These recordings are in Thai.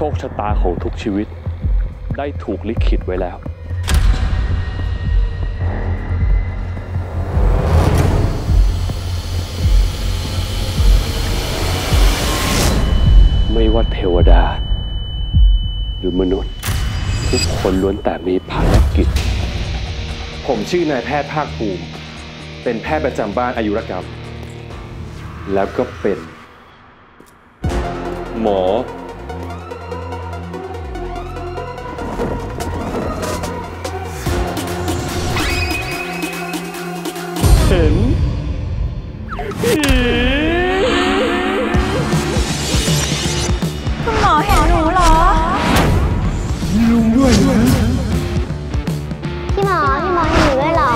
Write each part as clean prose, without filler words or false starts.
คชะตาของทุกชีวิตได้ถูกลิขิตไว้แล้วไม่ว่าเทวดาหรือมนุษย์ทุกคนล้วนแต่มีภารกิจผมชื่อนายแพทย์ภาคภูมิเป็นแพทย์ประจำบ้านอายุรกรรมแล้วก็เป็นหมอเห็นคุณหมอเห็นหนูเหรอลุงด้วยนะพี่หมอเห็นหนูด้วยเหรอ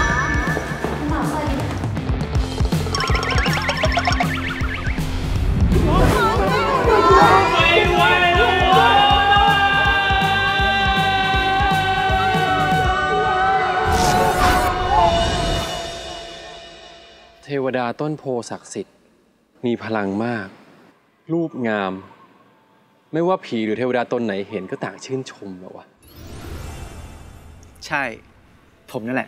เทวดาต้นโพศักดิ์สิทธิ์มีพลังมากรูปงามไม่ว่าผีหรือเทวดาตนไหนเห็นก็ต่างชื่นชมแล้ววะใช่ผมนั่นแหละ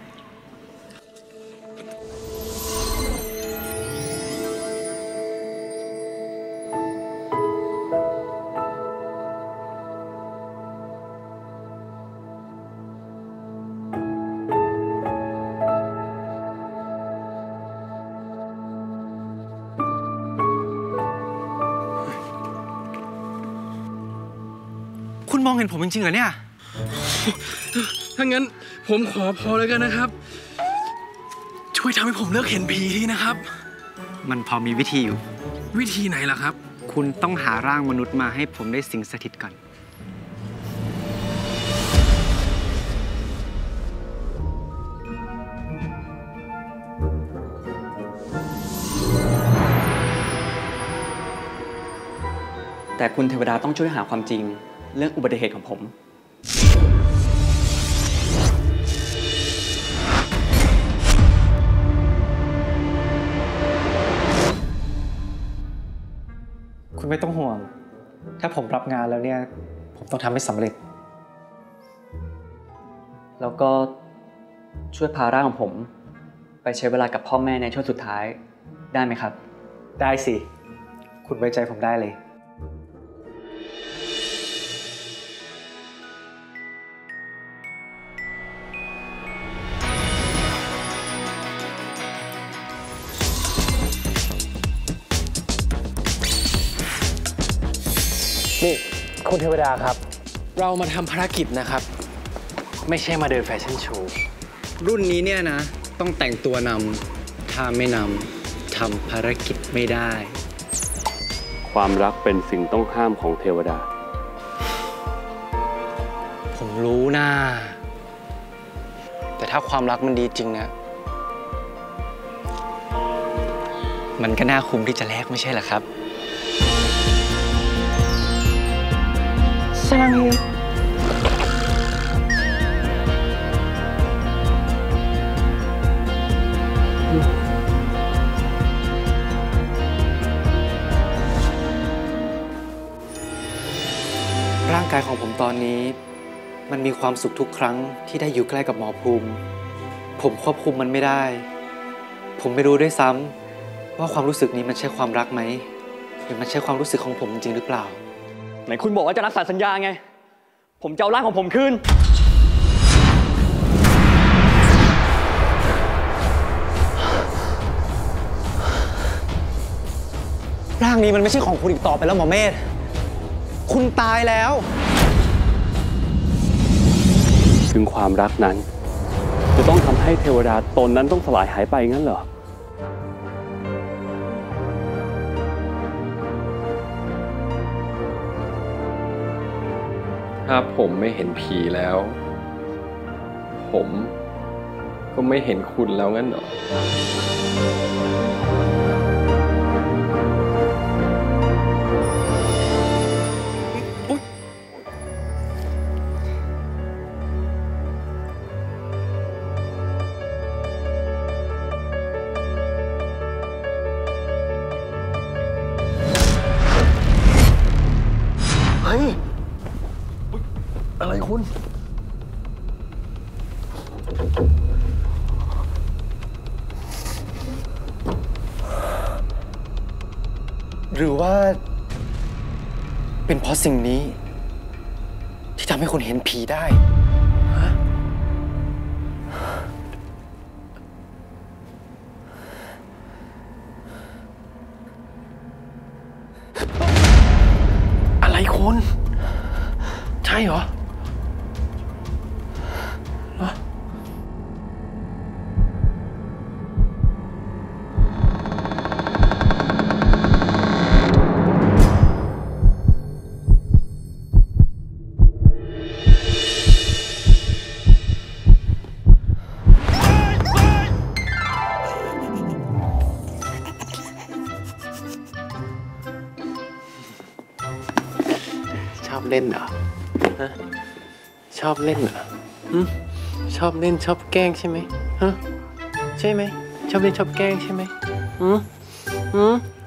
คุณมองเห็นผมจริงๆเหรอเนี่ยถ้างั้นผมขอพอแล้วกันนะครับช่วยทำให้ผมเลิกเห็นผีทีนะครับมันพอมีวิธีอยู่วิธีไหนล่ะครับคุณต้องหาร่างมนุษย์มาให้ผมได้สิงสถิตก่อนแต่คุณเทวดาต้องช่วยหาความจริงเรื่องอุบัติเหตุของผมคุณไม่ต้องห่วงถ้าผมรับงานแล้วเนี่ยผมต้องทำให้สำเร็จแล้วก็ช่วยพาร่างของผมไปใช้เวลากับพ่อแม่ในช่วงสุดท้ายได้ไหมครับได้สิคุณไว้ใจผมได้เลยนี่คุณเทวดาครับเรามาทำภารกิจนะครับไม่ใช่มาเดินแฟชั่นโชว์รุ่นนี้เนี่ยนะต้องแต่งตัวนำถ้าไม่นำทำภารกิจไม่ได้ความรักเป็นสิ่งต้องห้ามของเทวดาผมรู้นะแต่ถ้าความรักมันดีจริงนะมันก็น่าคุ้มที่จะแลกไม่ใช่เหรอครับร่างกายของผมตอนนี้มันมีความสุขทุกครั้งที่ได้อยู่ใกล้กับหมอภูมิผมควบคุมมันไม่ได้ผมไม่รู้ด้วยซ้ำว่าความรู้สึกนี้มันใช่ความรักไหมหรือมันใช่ความรู้สึกของผมจริงหรือเปล่าไหนคุณบอกว่าจะรักษาสัญญาไงผมจะเอาร่างของผมคืนร่างนี้มันไม่ใช่ของคุณอีกต่อไปแล้วหมอเมธคุณตายแล้วถึงความรักนั้นจะต้องทำให้เทวดาตนนั้นต้องสลายหายไปงั้นเหรอถ้าผมไม่เห็นผีแล้วผมก็ไม่เห็นคุณแล้วงั้นเหรออะไรคุณหรือว่า เป็นเพราะสิ่งนี้ ที่ทำให้คนเห็นผีได้อะไรคุณ ใช่เหรอ ชอบเล่นเหรอฮะชอบเล่นเหรอชอบเล่นชอบแกล้งใช่ไหมฮะใช่ไหมชอบเล่นชอบแกล้งใช่ไหม